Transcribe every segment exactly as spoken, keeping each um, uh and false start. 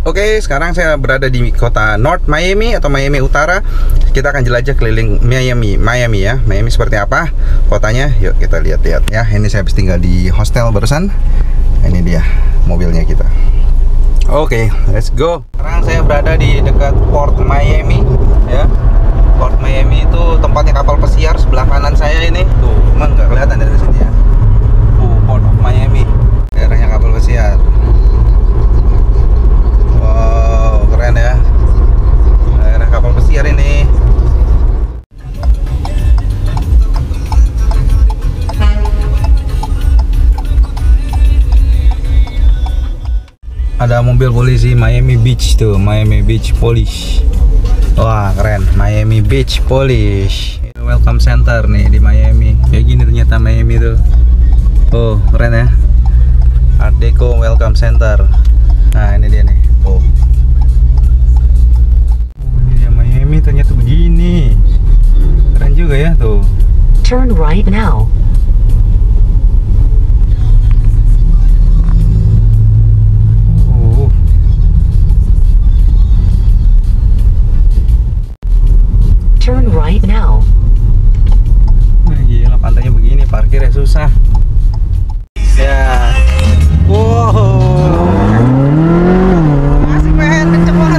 Oke, sekarang saya berada di kota North Miami atau Miami Utara. Kita akan jelajah keliling Miami, Miami ya. Miami seperti apa kotanya? Yuk kita lihat-lihat ya. Ini saya habis tinggal di hostel barusan. Ini dia mobilnya kita. Oke, let's go. Sekarang saya berada di dekat Port Miami ya. Port Miami itu tempatnya kapal pesiar. Sebelah kanan saya ini tuh, emang nggak kelihatan dari sini ya. Tuh, Port of Miami, daerahnya kapal pesiar. Wow, keren ya. Daerah kapal pesiar ini. Ada mobil polisi Miami Beach tuh, Miami Beach Police. Wah, keren. Miami Beach Police. Welcome Center nih di Miami. Kayak gini ternyata Miami tuh. Oh, keren ya. Art Deco Welcome Center. Nah, ini dia nih. Oh. Oh, ini dia Miami ternyata begini. Keren juga ya tuh. Turn right now. Oh. Turn right now. Nah, gila pantainya begini, parkirnya susah. Ya. Wow. Asik men, kenceng banget.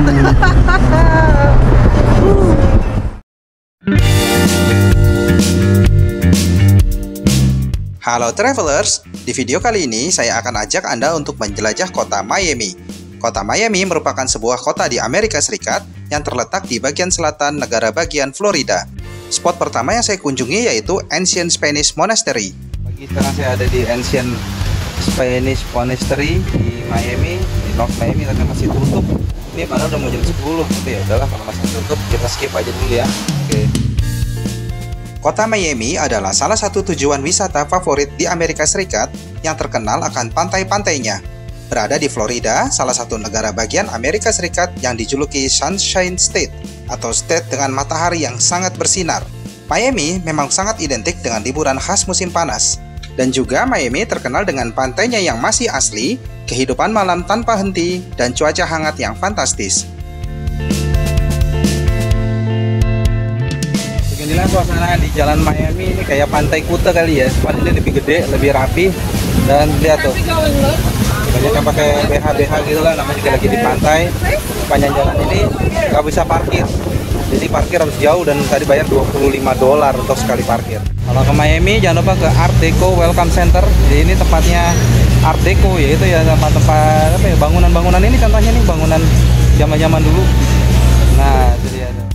Halo travelers, di video kali ini saya akan ajak Anda untuk menjelajah kota Miami. Kota Miami merupakan sebuah kota di Amerika Serikat yang terletak di bagian selatan negara bagian Florida. Spot pertama yang saya kunjungi yaitu Ancient Spanish Monastery. Pagi sekarang saya ada di Ancient Spanish Monastery di Miami, di North Miami, tapi masih tutup. Ini padahal udah mau jam sepuluh, tapi ya udahlah kalau masih tutup kita skip aja dulu ya. Oke. Kota Miami adalah salah satu tujuan wisata favorit di Amerika Serikat yang terkenal akan pantai-pantainya. Berada di Florida, salah satu negara bagian Amerika Serikat yang dijuluki Sunshine State atau state dengan matahari yang sangat bersinar. Miami memang sangat identik dengan liburan khas musim panas. Dan juga Miami terkenal dengan pantainya yang masih asli, kehidupan malam tanpa henti, dan cuaca hangat yang fantastis. Beginilah suasana di jalan Miami, ini kayak pantai Kuta kali ya, cuma ini lebih gede, lebih rapi, dan lihat tuh. Banyak yang pakai B H B H gitu lah, namanya juga lagi di pantai. Sepanjang jalan ini nggak bisa parkir. Jadi parkir harus jauh dan tadi bayar dua puluh lima dolar untuk sekali parkir. Kalau ke Miami jangan lupa ke Art Deco Welcome Center. Jadi ini tempatnya Art Deco, yaitu ya tempat-tempat apa ya, bangunan-bangunan ini contohnya nih bangunan zaman-zaman dulu. Nah, itu dia tuh.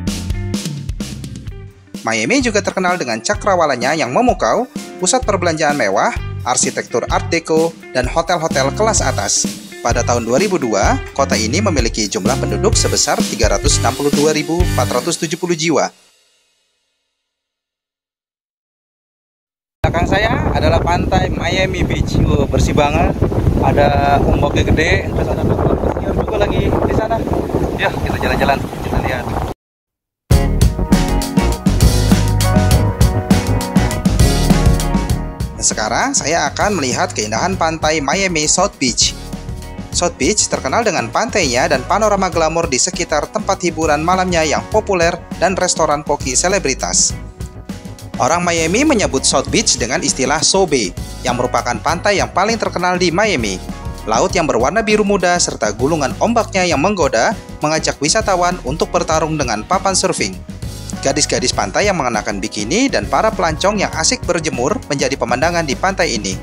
Miami juga terkenal dengan cakrawalanya yang memukau, pusat perbelanjaan mewah, arsitektur Art Deco, dan hotel-hotel kelas atas. Pada tahun dua ribu dua, kota ini memiliki jumlah penduduk sebesar tiga ratus enam puluh dua ribu empat ratus tujuh puluh jiwa. Belakang saya adalah pantai Miami Beach. Oh, bersih banget. Ada ombaknya gede, terus ada kapal pesiar juga lagi di sana. Ya, kita jalan-jalan, kita lihat. Sekarang saya akan melihat keindahan pantai Miami South Beach. South Beach terkenal dengan pantainya dan panorama glamor di sekitar tempat hiburan malamnya yang populer dan restoran poki selebritas. Orang Miami menyebut South Beach dengan istilah South Bay, yang merupakan pantai yang paling terkenal di Miami. Laut yang berwarna biru muda serta gulungan ombaknya yang menggoda mengajak wisatawan untuk bertarung dengan papan surfing. Gadis-gadis pantai yang mengenakan bikini dan para pelancong yang asik berjemur menjadi pemandangan di pantai ini.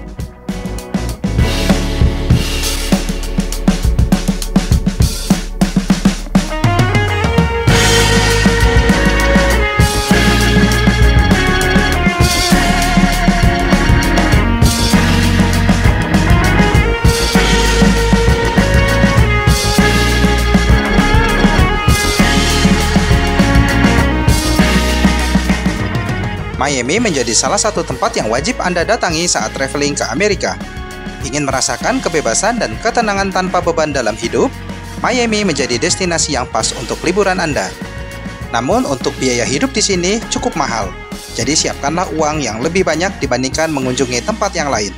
Miami menjadi salah satu tempat yang wajib Anda datangi saat traveling ke Amerika. Ingin merasakan kebebasan dan ketenangan tanpa beban dalam hidup? Miami menjadi destinasi yang pas untuk liburan Anda. Namun untuk biaya hidup di sini cukup mahal. Jadi siapkanlah uang yang lebih banyak dibandingkan mengunjungi tempat yang lain.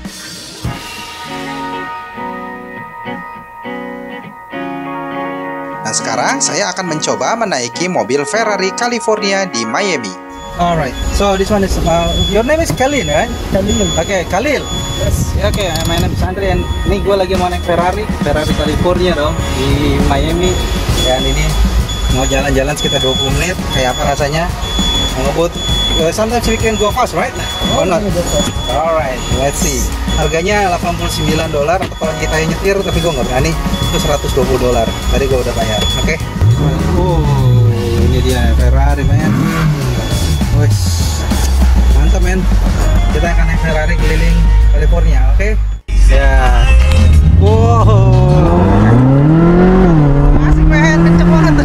sekarang saya akan mencoba menaiki mobil Ferrari California di Miami. Alright, so this one is uh, your name is Khalil, right? Khalil. Okay, Khalil. Yes. Ya, Oke, okay, my name is Andre. And ini gue lagi mau naik Ferrari, Ferrari California dong di Miami. Dan ini mau jalan-jalan sekitar dua puluh menit. Kayak apa rasanya? Mau ngebut. Uh, sometimes we can go fast, right? Or not? Alright, let's see. Harganya delapan puluh sembilan dolar. Atau kalau kita yang nyetir, tapi gue nggak berani, itu seratus dua puluh dolar. Tadi gue udah bayar. Oke. Okay? Oh, ini dia Ferrari, man. Wes, mantap men. Kita akan naik Ferrari keliling California, oke? Okay? Ya. Wow. Asik men, kenceng banget.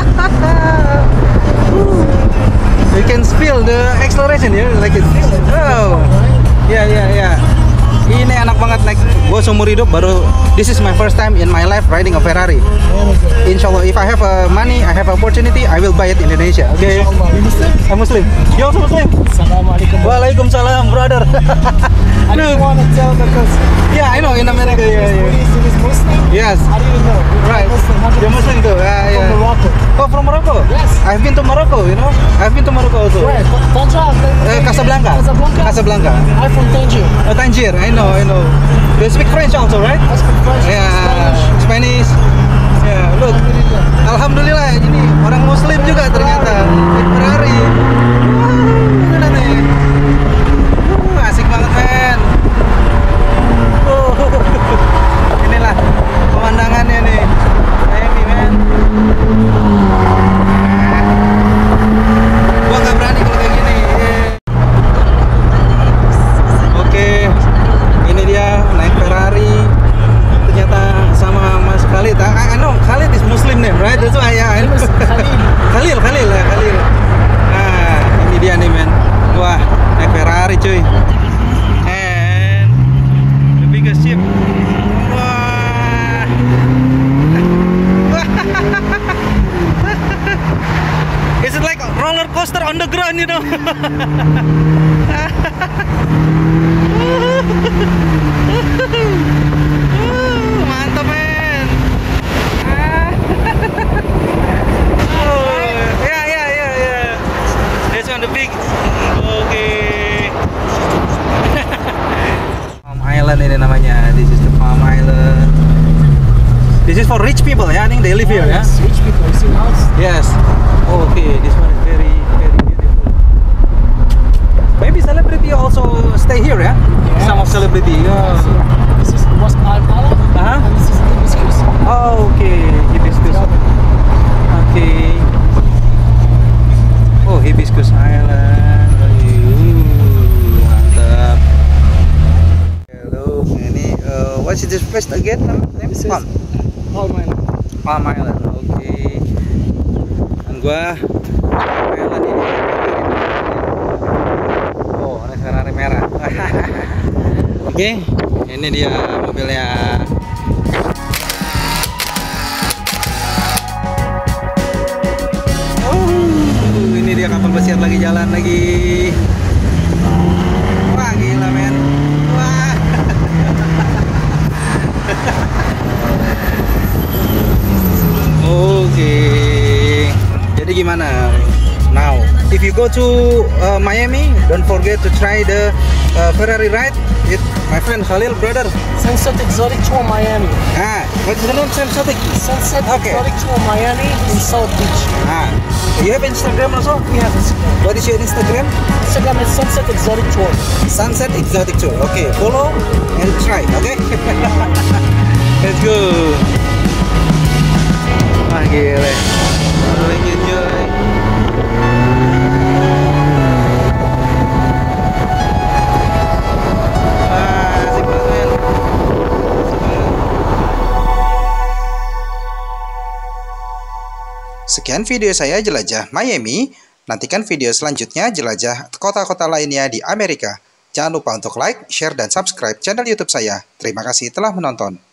You can feel the acceleration ya, like it. Oh. Ya ya ya. Ini enak banget naik. Gue seumur hidup baru. This is my first time in my life riding a Ferrari. Inshallah, if I have uh, money, I have opportunity, I will buy it in Indonesia. Okay. I'm Muslim. You also Muslim? Assalamualaikum. Waalaikumsalam, brother. I didn't want to tell because Yeah, I know in America. Yeah, this yeah. police is Muslim. Yes. I didn't know. Right. Muslim, You're Muslim too. Yeah, yeah. From Morocco. Oh, from Morocco? Yes. I've been to Morocco. You know, I've been to Morocco also. Where? Tangier. Uh, Casablanca. Casablanca. Casablanca. I'm from Tangier. Oh, Tangier. I know, I know. They speak French also, right? I speak French. Yeah, Spanish. Yeah, look. Alhamdulillah, ini orang Muslim juga ternyata. Naik Ferrari. Wah, gila nih. Uh, asik banget, men. Oh, inilah pemandangannya nih. Miami, men. Gua nggak berani kalau kayak gini. Oke, ini dia naik Ferrari. Ternyata sama Mas Khalid. I, I know Khalid is Muslim name, right? That's why yeah, I know. Khalil. Khalil, Khalil ya, Khalil. Nah, ini dia nih, men. Wah, naik Ferrari, cuy. And the biggest ship. Wah. Is it like a roller coaster on the ground, you know? Mantap, men. Oh, ya ya ya ya. This one the big. Okay. Palm Island ini namanya. This is the Palm Island. This is for rich people ya. I think they live here ya. Yes, rich people. You see the house? Yes. Oh, okay. This one is very very beautiful. Maybe celebrity also stay here ya. Yes. Some of celebrity. Oh. This is West Palm. Uh-huh. And this is Hibiscus. Oh, okay. Hibiscus. Okay. Oh, Hibiscus Island. Ooh, mantap. Hello. Ini uh, what's this place again? Name This is Palm. Palm Island. Palm Island. Okay. Dan gua Island ini. Oh, ada Ferrari merah. Oke, okay. Ini dia mobilnya. Oh, ini dia kapal pesiar lagi jalan lagi. Wah, gila, men. Wah. Oke. Okay. Jadi gimana? Now, if you go to uh, Miami, don't forget to try the uh, Ferrari ride with my friend Khalil, brother. Sunset Exotic Tour Miami. Ah, what's the name? Sunset. Sunset Okay. Exotic Tour Miami in South Beach. Ah, you have Instagram also? We have Instagram. What is your Instagram? Instagram is Sunset Exotic Tour. Sunset Exotic Tour. Okay, follow and try. Okay. Let's go. Wah, gila. Enjoy, enjoy. Sekian video saya jelajah Miami. Nantikan video selanjutnya jelajah kota-kota lainnya di Amerika. Jangan lupa untuk like, share, dan subscribe channel YouTube saya. Terima kasih telah menonton.